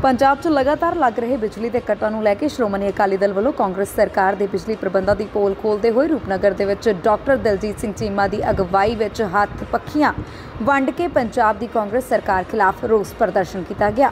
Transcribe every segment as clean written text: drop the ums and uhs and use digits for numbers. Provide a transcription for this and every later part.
पंजाब 'ਚ लगातार लग रहे बिजली के कट्टां नूं लैके श्रोमणी अकाली दल वालों कांग्रेस सरकार के बिजली प्रबंधां की पोल खोलते हुए रूपनगर दे विच डॉक्टर दलजीत सिंह चीमा की अगवाई विच हत्थ पक्खियां वंड के पंजाब की कांग्रेस सरकार खिलाफ रोस प्रदर्शन किया गया।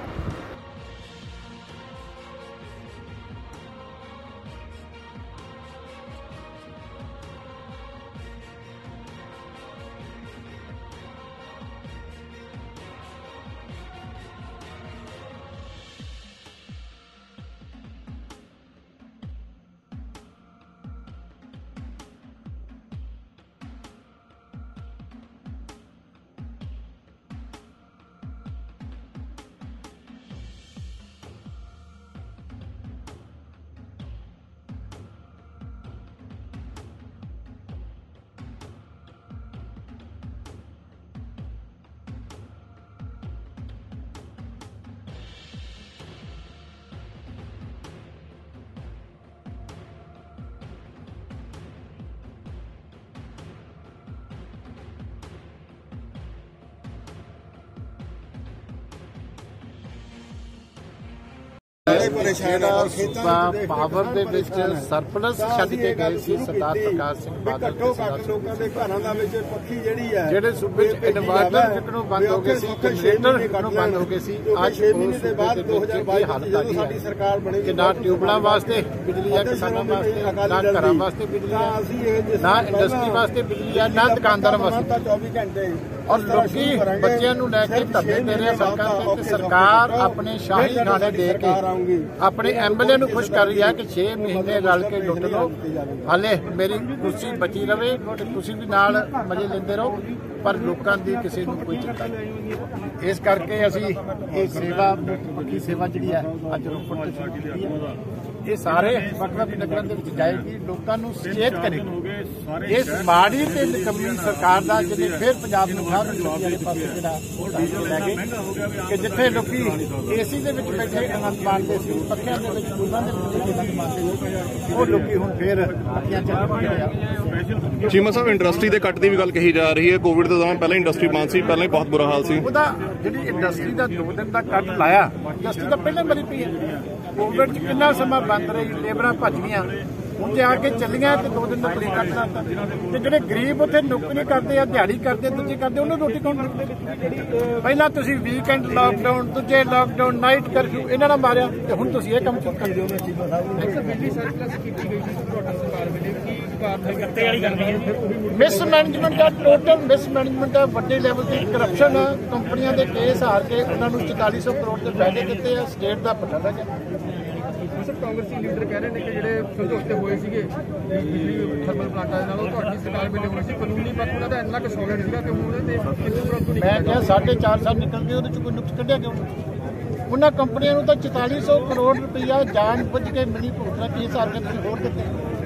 पावर ਦੇ ਵਿੱਚ ਸਰਪਲਸ ਛੱਡ ਕੇ ਗਏ ਸੀ ਸਰਦਾਰ ਪ੍ਰਕਾਸ਼ ਸਿੰਘ ਬਾਦਲ ਜਿਹੜੇ ਸੂਬੇ ਚ ਇਨਵਰਟਰ ਵਿਕਣੋਂ ਬੰਦ ਹੋ ਗਏ ਸੀ, ਜਨਰੇਟਰ ਵਿਕਣੋਂ ਬੰਦ ਹੋ ਗਏ ਸੀ। ਅੱਜ ਉਸ ਸੂਬੇ ਦੇ ਵਿੱਚ ਇਹ ਹਾਲਤ ਆ ਗਈ ਹੈ ਕਿ ਨਾ ਟਿਊਬਲਾਂ ਵਾਸਤੇ ਬਿਜਲੀ ਆ, ਕਿਸਾਨਾਂ ਵਾਸਤੇ ਨਾ, ਘਰਾਂ ਵਾਸਤੇ ਬਿਜਲੀ ਆ, ਨਾ ਇੰਡਸਟਰੀ ਵਾਸਤੇ ਬਿਜਲੀ ਆ, ਨਾ ਦੁਕਾਨਦਾਰਾਂ ਵਾਸਤੇ। और लोग बच्चों को लैके धरने दे रहे सड़कों ते सरकार अपने शाही खाने दे के अपने MLA को खुश कर रही है कि 6 महीने रल के लुट लो, हाले मेरी कुर्सी बची रहे, तुसीं भी नाल मजे लेंदे रहो, पर लोगों की किसी को कोई चिंता नहीं। इस करके असीं ये सेवा पक्की सेवा जी है अज रोपड़ ते शुरू की है। ये सारे वक्-वक् नगरों के जाएगी, लोगों को सचेत करेगी इस माड़ी ते निकम्मी सरकार का जिन्हें फिर पंजाब नूं कि जिथे लोग AC के बैठे आनंद माणते सी, पक्खियां दे विच फुल्लां दे विच आनंद माणते वो लोग हुण फिर पक्खियां चल। चीमा साहब इंडस्ट्री के कट की भी गल कही जा रही है, कोविड के दौरान पहले इंडस्ट्री बंद सी, पहले ही बहुत बुरा हाल सी। जी इंडस्ट्री का 2 दिन का कट लाया, इंडस्ट्री तो पहले मरी पई है। कोविड कितना समा बंद रही, लेबरां भज गईयां, ਹੁਣ ਜੇ ਆ ਕੇ ਚੱਲੀਆਂ ਤੇ 2 ਦਿਨ ਦਾ ਬ੍ਰੇਕ ਕੱਟ ਲਾਤਾ। ਤੇ ਜਿਹੜੇ ਗਰੀਬ ਉੱਥੇ ਨੌਕਰੀ ਕਰਦੇ ਆ, ਦਿਹਾੜੀ ਕਰਦੇ, ਦੂਜੇ ਕਰਦੇ, ਉਹਨੂੰ ਰੋਟੀ ਕੌਣ ਦਿੰਦਾ? ਪਹਿਲਾਂ ਤੁਸੀਂ ਵੀਕਐਂਡ ਲਾਕਡਾਊਨ, ਦੂਜੇ ਲਾਕਡਾਊਨ, ਨਾਈਟ ਕਰਫਿਊ ਇਹਨਾਂ ਨਾਲ ਮਾਰਿਆ, ਤੇ ਹੁਣ ਤੁਸੀਂ ਇਹ ਕੰਮ ਕਿਉਂ ਕਰਦੇ ਹੋ? ਮਿਸਮੈਨੇਜਮੈਂਟ ਦਾ ਟੋਟਲ ਮਿਸਮੈਨੇਜਮੈਂਟ ਹੈ, ਵੱਡੇ ਲੈਵਲ ਤੇ ਕਰਪਸ਼ਨ ਆ, ਕੰਪਨੀਆਂ ਦੇ ਕੇਸ ਹਾਰ ਕੇ ਉਹਨਾਂ ਨੂੰ 4400 ਕਰੋੜ ਦੇ ਫਾਇਦੇ ਦਿੱਤੇ ਆ, ਸਟੇਟ ਦਾ ਪਤਾ ਲੱਗਾ। ਕਾਂਗਰਸੀ ਲੀਡਰ ਕਹਿ ਰਹੇ ਨੇ ਕਿ ਜਿਹੜੇ ਸਮਝੌਤੇ ਹੋਏ ਸੀਗੇ ਬਿਜਲੀ ਥਰਮਲ ਪਲਾਂਟਾਂ ਦੇ ਨਾਲ, ਉਹ ਤੁਹਾਡੀ ਸਰਕਾਰ ਵੇਲੇ ਹੋਏ ਸੀ, ਕਾਨੂੰਨੀ ਪੱਖ ਉਹਨਾਂ ਦਾ ਇੰਨਾ ਕੁ ਸੋਲਿਡ ਸੀਗਾ ਕਿ ਹੁਣ ਉਹਦੇ ਤੇ ਕਿੰਨੇ ਪ੍ਰੰਤੂ ਨਹੀਂ। ਮੈਂ ਕਿਹਾ 4.5 ਸਾਲ ਨਿਕਲ ਗਏ, ਉਹਦੇ ਚ ਕੋਈ ਨੁਕਸ ਕੱਢਿਆ ਕਿਉਂ? ਉਹਨਾਂ ਕੰਪਨੀਆਂ ਨੂੰ ਤਾਂ 4400 ਕਰੋੜ ਰੁਪਈਆ ਜਾਣ ਬੁੱਝ ਕੇ ਮਿਲੀ ਭੁਗਤਣਾ ਕੀ ਹਿਸਾਬ ਕੇ ਤੁਸੀਂ ਹੋਰ ਦਿੱਤੇ।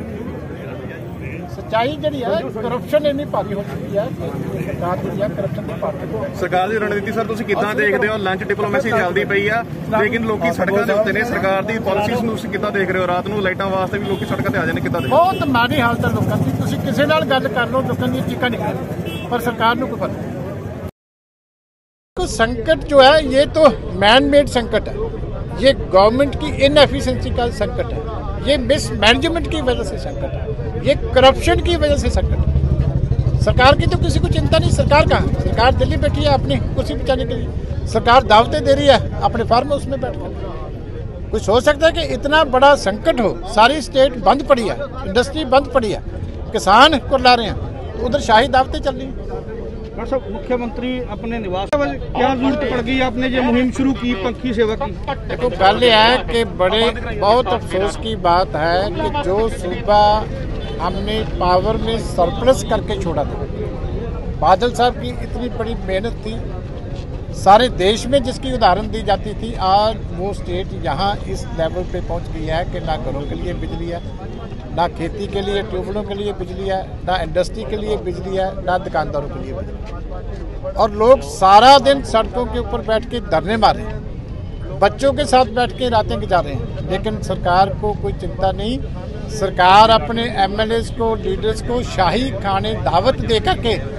ਸੱਚਾਈ ਜਿਹੜੀ ਹੈ ਕਰਪਸ਼ਨ ਇੰਨੀ ਭਾਰੀ ਹੋ ਚੁੱਕੀ ਹੈ ਕਿ ਸਰਕਾਰ ਜਿਹੜੀ ਹੈ ਕਰਪਸ਼ਨ ਦੀ ਭਾਰੀ। ਸਰਕਾਰ ਦੀ ਰਣਨੀਤੀ ਸਰ ਤੁਸੀਂ ਕਿੱਦਾਂ ਦੇਖਦੇ ਹੋ? ਲੰਚ ਡਿਪਲੋਮੇਸੀ ਚੱਲਦੀ ਪਈ ਆ, ਲੇਕਿਨ ਲੋਕੀ ਸੜਕਾਂ ਦੇ ਉੱਤੇ ਨੇ, ਸਰਕਾਰ ਦੀ ਪਾਲਿਸੀਜ਼ ਨੂੰ ਤੁਸੀਂ ਕਿੱਦਾਂ ਦੇਖ ਰਹੇ ਹੋ? ਰਾਤ ਨੂੰ ਲਾਈਟਾਂ ਵਾਸਤੇ ਵੀ ਲੋਕੀ ਸੜਕਾਂ ਤੇ ਆ ਜਾਂਦੇ, ਕਿੱਦਾਂ ਦੇ? ਬਹੁਤ ਮਾੜੀ ਹਾਲਤ ਹੈ ਲੋਕਾਂ ਦੀ। ਤੁਸੀਂ ਕਿਸੇ ਨਾਲ ਗੱਲ ਕਰ ਲਓ, ਲੋਕਾਂ ਦੀਆਂ ਚੀਕਾਂ ਨਿਕਲਣ, ਪਰ सरकार को पता नहीं। संकट जो है ये तो मैन मेड संकट है, ये गवर्नमेंट की इनएफिशिएंसी का संकट है, ये मिसमैनेजमेंट की वजह से संकट है, ये करप्शन की वजह से संकट है। सरकार की तो किसी को चिंता नहीं। सरकार कहाँ? सरकार दिल्ली बैठी है अपनी कुर्सी बचाने के लिए, सरकार दावतें दे रही है अपने फार्म हाउस में बैठकर। कुछ हो सकता है कि इतना बड़ा संकट हो, सारी स्टेट बंद पड़ी है, इंडस्ट्री बंद पड़ी है, किसान कुरला रहे हैं, तो उधर शाही दावतें चल रही हैं। मुख्यमंत्री अपने निवास क्या जरूरत पड़ गई, आपने ये मुहिम शुरू की पक्षी सेवा की? देखो गल है कि बड़े बहुत अफसोस की बात है कि जो सूबा हमने पावर में सरप्लस करके छोड़ा था, बादल साहब की इतनी बड़ी मेहनत थी, सारे देश में जिसकी उदाहरण दी जाती थी, आज वो स्टेट यहाँ इस लेवल पे पहुँच गई है कि ना घरों के लिए बिजली है, ना खेती के लिए ट्यूबवेलों के लिए बिजली है, ना इंडस्ट्री के लिए बिजली है, ना दुकानदारों के लिए बिजली। और लोग सारा दिन सड़कों के ऊपर बैठ के धरने मार रहे हैं, बच्चों के साथ बैठ के रातें गुजार रहे हैं, लेकिन सरकार को कोई चिंता नहीं। सरकार अपने MLAs को, लीडर्स को शाही खाने दावत दे करके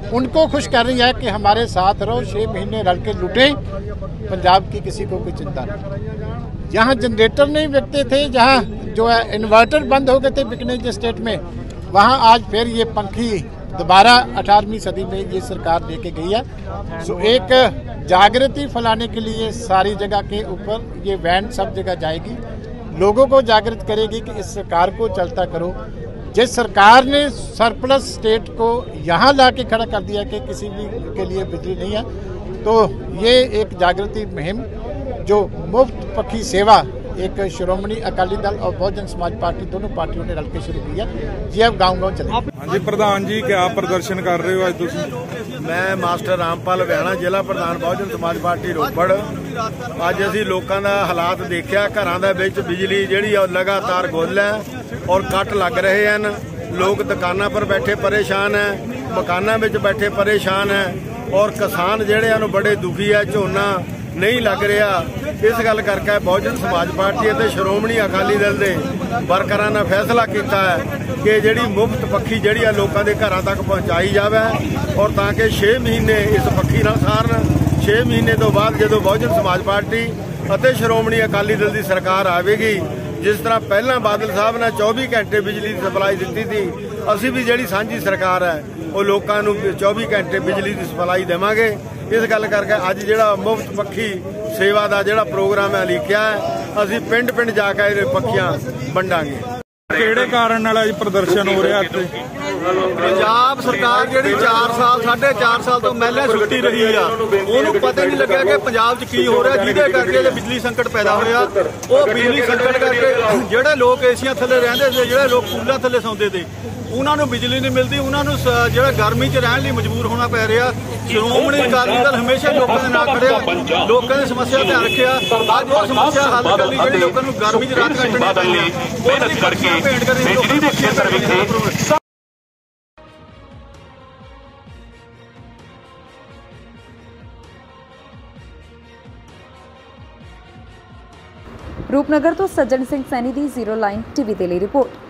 उनको खुश कर रही है कि हमारे साथ रहो, 6 महीने रल के लूटें, पंजाब की किसी को कोई चिंता नहीं। जहाँ जनरेटर नहीं बिकते थे, जहाँ जो है इन्वर्टर बंद हो गए थे बिकने के स्टेट में, वहाँ आज फिर ये पंखी दोबारा 18वीं सदी में ये सरकार लेके गई है। सो एक जागृति फैलाने के लिए सारी जगह के ऊपर ये वैन सब जगह जाएगी, लोगों को जागृत करेगी कि इस सरकार को चलता करो। जिस सरकार ने सरप्लस स्टेट को यहाँ ला के खड़ा कर दिया कि किसी भी के लिए बिजली नहीं है, तो ये एक जागृति मुहिम जो मुफ्त पक्षी सेवा एक श्रोमणी अकाली दल और बहुजन समाज पार्टी दोनों पार्टियों ने रल के शुरू किया, ये अब गाँव-गाँव चले। हाँ जी प्रधान जी, क्या प्रदर्शन कर रहे हो आज तुम? मैं मास्टर रामपाल विहाना, ਜ਼ਿਲ੍ਹਾ ਪ੍ਰਧਾਨ ਬਹੁਜਨ ਸਮਾਜ ਪਾਰਟੀ ਰੋਪੜ। ਅੱਜ ਅਸੀਂ ਲੋਕਾਂ ਦਾ ਹਾਲਾਤ ਦੇਖਿਆ, ਘਰਾਂ ਦੇ ਵਿੱਚ ਬਿਜਲੀ ਜਿਹੜੀ ਆ ਲਗਾਤਾਰ ਗੁੱਲ ਹੈ ਔਰ ਕੱਟ ਲੱਗ ਰਹੇ ਹਨ। ਲੋਕ ਦੁਕਾਨਾਂ ਪਰ ਬੈਠੇ ਪਰੇਸ਼ਾਨ ਹੈ, ਮਕਾਨਾਂ ਵਿੱਚ ਬੈਠੇ ਪਰੇਸ਼ਾਨ ਹੈ ਔਰ ਕਿਸਾਨ ਜਿਹੜੇ ਹਨ ਬੜੇ ਦੁਖੀ ਹੈ, ਝੋਨਾ नहीं लग रहा। इस गल करके बहुजन समाज पार्टी और श्रोमणी अकाली दल के वर्करां ने फैसला किया है कि जिहड़ी मुफ्त पक्षी जिहड़ी लोगों के घरों तक पहुँचाई जाए और ताकि 6 महीने इस पक्षी नाल सारन। 6 महीने तो बाद जो बहुजन समाज पार्टी और श्रोमणी अकाली दल की सरकार आएगी, जिस तरह पहला बादल साहब ने 24 घंटे बिजली की सप्लाई दी थी, असी भी जिहड़ी सांझी सरकार है वो लोगों को 24 घंटे बिजली की सप्लाई देवांगे। इस गल करके अज जिहड़ा मुफ्त पक्षी सेवा का जिहड़ा प्रोग्राम है लिखिया है, असी पिंड पिंड जाके ये पक्षियां वंडांगे। ਕਿਹੜੇ ਕਾਰਨ ਨਾਲ ਅੱਜ ਪ੍ਰਦਰਸ਼ਨ ਹੋ ਰਿਹਾ ਇੱਥੇ? ਪੰਜਾਬ ਸਰਕਾਰ ਜਿਹੜੀ 4 ਸਾਲ 4.5 ਸਾਲ ਤੋਂ ਮਹਿਲੇ ਸੁੱਤੀ ਰਹੀ ਆ, ਉਹਨੂੰ ਪਤਾ ਨਹੀਂ ਲੱਗਿਆ ਕਿ ਪੰਜਾਬ 'ਚ ਕੀ ਹੋ ਰਿਹਾ, ਜਿਹਦੇ ਕਰਕੇ ਇਹ ਬਿਜਲੀ ਸੰਕਟ ਪੈਦਾ ਹੋਇਆ। ਉਹ ਬਿਜਲੀ ਸੰਕਟ ਕਰਕੇ ਜਿਹੜੇ ਲੋਕ ਏਸੀਆਂ ਥੱਲੇ ਰਹਿੰਦੇ ਸੀ, ਜਿਹੜੇ ਲੋਕ ਕੂਲਰਾਂ ਥੱਲੇ ਸੌਂਦੇ ਸੀ, ਉਹਨਾਂ ਨੂੰ ਬਿਜਲੀ ਨਹੀਂ ਮਿਲਦੀ, ਉਹਨਾਂ ਨੂੰ ਜਿਹੜਾ ਗਰਮੀ 'ਚ ਰਹਿਣ ਲਈ ਮਜਬੂਰ ਹੋਣਾ ਪੈ ਰਿਹਾ। ਸ਼੍ਰੋਮਣੀ ਅਕਾਲੀ ਦਲ ਹਮੇਸ਼ਾ ਲੋਕਾਂ ਦੇ ਨਾਲ ਖੜਿਆ, ਲੋਕਾਂ ਦੀ ਸਮੱਸਿਆ ਦਾ ਧਿਆਨ ਰੱਖਿਆ। ਅੱਜ ਉਹ ਸਮੱਸਿਆ ਹੱਲ ਕਰਨ ਲਈ ਜਿਹੜੀ ਲੋਕਾਂ ਨੂੰ ਗਰਮੀ 'ਚ ਰਾਤ ਕੱਟਣੀ ਪਈ ਹੈ, ਮਿਹਨਤ ਕਰਕੇ ਬਿਜਲੀ ਦੇ ਖੇਤਰ ਵਿੱਚ ਰੂਪਨਗਰ ਤੋਂ ਸੱਜਣ ਸਿੰਘ ਸੈਣੀ ਦੀ ਜ਼ੀਰੋ ਲਾਈਨ ਟੀਵੀ ਦੇ ਲਈ ਰਿਪੋਰਟ।